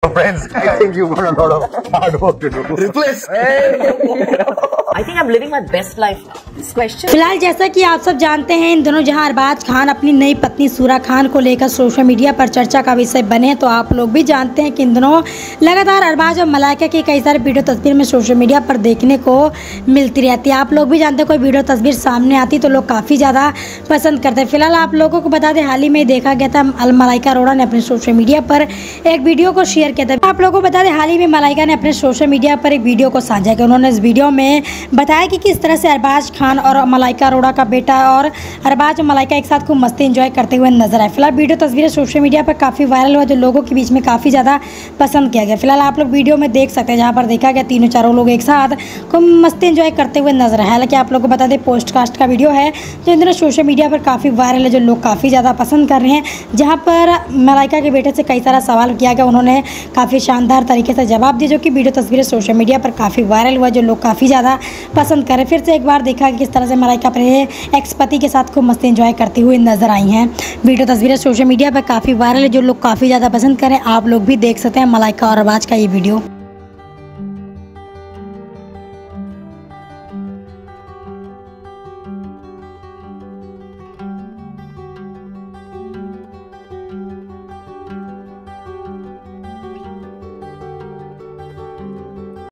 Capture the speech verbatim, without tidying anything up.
friends. I think you've got a lot of hard work to do. Replace. I think I'm living my best life now. This question. फिलहाल जैसा कि आप सब जानते हैं, इन दिनों जहां अरबाज खान अपनी नई पत्नी सूरा खान को लेकर सोशल मीडिया पर चर्चा का विषय बने, तो आप लोग भी जानते हैं कि इन दिनों लगातार अरबाज और मलाइका की कई सारे वीडियो तस्वीर में सोशल मीडिया पर देखने को मिलती रहती है। आप लोग भी जानते हैं कोई वीडियो तस्वीर सामने आती तो लोग काफ़ी ज़्यादा पसंद करते हैं। फिलहाल आप लोगों को बता दें, हाल ही में देखा गया था मलाइका अरोड़ा ने अपने सोशल मीडिया पर एक वीडियो को शेयर किया था। आप लोगों को बता दें, हाल ही में मलाइका ने अपने सोशल मीडिया पर एक वीडियो को साझा किया। उन्होंने इस वीडियो में बताया कि किस तरह से अरबाज खान और मलाइका अरोड़ा का बेटा और अरबाज और मलाइका एक साथ खूब मस्ती एंजॉय करते हुए नजर आए। फिलहाल वीडियो तस्वीरें सोशल मीडिया पर काफ़ी वायरल हुआ, जो लोगों के बीच में काफ़ी ज़्यादा पसंद किया गया। फिलहाल आप लोग वीडियो में देख सकते हैं, जहाँ पर देखा गया तीनों चारों लोग एक साथ खूब मस्ती एंजॉय करते हुए नजर आए। हालांकि आप लोगों को बता दें, पोस्ट कास्ट का वीडियो है जो इन दिनों सोशल मीडिया पर काफ़ी वायरल है, जो लोग काफ़ी ज़्यादा पसंद कर रहे हैं। जहाँ पर मलाइका के बेटे से कई सारा सवाल किया गया, उन्होंने काफ़ी शानदार तरीके से जवाब दिया, जो कि वीडियो तस्वीरें सोशल मीडिया पर काफ़ी वायरल हुआ, जो लोग काफ़ी ज़्यादा पसंद करें। फिर से एक बार देखा कि किस तरह से मलाइका अपने एक्स पति के साथ खूब मस्ती एंजॉय करती हुई नजर आई हैं। वीडियो तस्वीरें सोशल मीडिया पर काफ़ी वायरल है, जो लोग काफ़ी ज़्यादा पसंद करें। आप लोग भी देख सकते हैं मलाइका और अरबाज का ये वीडियो।